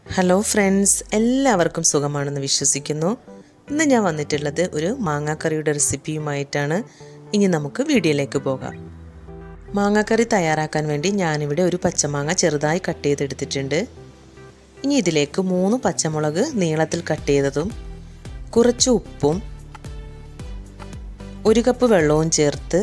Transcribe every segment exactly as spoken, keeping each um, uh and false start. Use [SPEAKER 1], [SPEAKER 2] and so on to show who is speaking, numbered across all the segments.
[SPEAKER 1] Hello friends, എല്ലാവർക്കും സുഖമാണെന്ന് വിശ്വസിക്കുന്നു. ഇന്ന് ഞാൻ വന്നിട്ടുള്ളത് ഒരു മാങ്ങാക്കറിയുടെ റെസിപ്പിയുമായിട്ടാണ്. ഇനി നമുക്ക് വീഡിയോയിലേക്ക് പോകാം. മാങ്ങാക്കറി തയ്യാറാക്കാൻ വേണ്ടി ഞാനിവിടെ ഒരു പച്ചമാങ്ങ ചെറുതായി കട്ട് ചെയ്തെടുത്തിട്ടുണ്ട്. ഇനി ഇതിലേക്ക് മൂന്ന് പച്ചമുളക് നീളത്തിൽ കട്ട് ചെയ്തതും കുറച്ച് ഉപ്പും ഒരു കപ്പ് വെള്ളവും ചേർത്ത്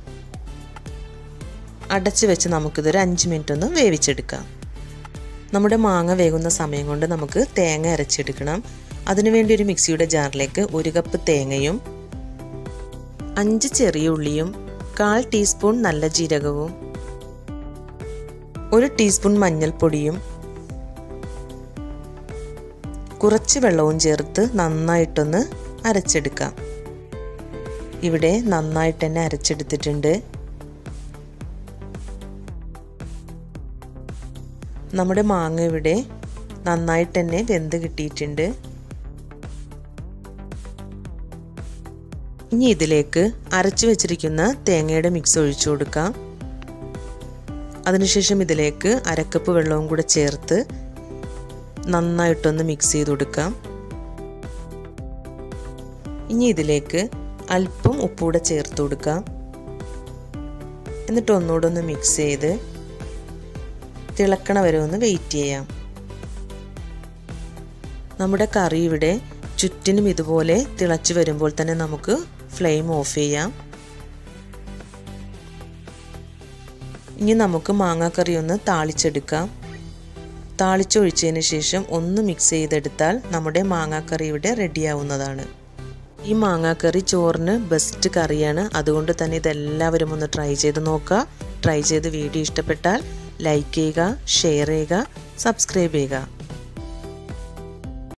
[SPEAKER 1] അടച്ചു വെച്ച് നമുക്കിതൊരു അഞ്ച് മിനിറ്റ് ഒന്ന് വേവിച്ചെടുക്കാം. നമ്മുടെ മാങ്ങ വേകുന്ന സമയം കൊണ്ട് നമുക്ക് തേങ്ങ അരച്ചെടുക്കണം. അതിനുവേണ്ടി ഒരു മിക്സിയുടെ ജാറിലേക്ക് ഒരു കപ്പ് തേങ്ങയും അഞ്ച് ചെറിയ ഉള്ളിയും കാൽ ടീസ്പൂൺ നല്ല ജീരകവും ഒരു ടീസ്പൂൺ മഞ്ഞൾപ്പൊടിയും കുറച്ച് വെള്ളവും ചേർത്ത് നന്നായിട്ടൊന്ന് അരച്ചെടുക്കാം. ഇവിടെ നന്നായിട്ട് തന്നെ അരച്ചെടുത്തിട്ടുണ്ട്. നമ്മുടെ മാങ്ങ ഇവിടെ നന്നായിട്ട് തന്നെ വെന്ത് കിട്ടിയിട്ടുണ്ട്. ഇനി ഇതിലേക്ക് അരച്ചു വെച്ചിരിക്കുന്ന തേങ്ങയുടെ മിക്സ് ഒഴിച്ചു കൊടുക്കാം. അതിനുശേഷം ഇതിലേക്ക് അരക്കപ്പ് വെള്ളവും കൂടെ ചേർത്ത് നന്നായിട്ടൊന്ന് മിക്സ് ചെയ്ത് കൊടുക്കാം. ഇനി ഇതിലേക്ക് അല്പം ഉപ്പൂടെ ചേർത്ത് കൊടുക്കാം. എന്നിട്ട് ഒന്നുകൂടെ ഒന്ന് മിക്സ് ചെയ്ത് തിളക്കണ വരെ ഒന്ന് വെയിറ്റ് ചെയ്യാം. നമ്മുടെ കറി ഇവിടെ ചുറ്റിനും ഇതുപോലെ തിളച്ചു വരുമ്പോൾ തന്നെ നമുക്ക് ഫ്ലെയിം ഓഫ് ചെയ്യാം. ഇനി നമുക്ക് മാങ്ങാക്കറി ഒന്ന് താളിച്ചെടുക്കാം. താളിച്ചൊഴിച്ചതിന് ശേഷം ഒന്ന് മിക്സ് ചെയ്തെടുത്താൽ നമ്മുടെ മാങ്ങാക്കറി ഇവിടെ റെഡിയാവുന്നതാണ്. ഈ മാങ്ങാക്കറി ചോറിന് ബെസ്റ്റ് കറിയാണ്. അതുകൊണ്ട് തന്നെ ഇതെല്ലാവരും ഒന്ന് ട്രൈ ചെയ്ത് നോക്കുക. ട്രൈ ചെയ്ത് വീഡിയോ ഇഷ്ടപ്പെട്ടാൽ ലൈക്ക് ചെയ്യുക, ഷെയർ ചെയ്യുക, സബ്സ്ക്രൈബ് ചെയ്യുക.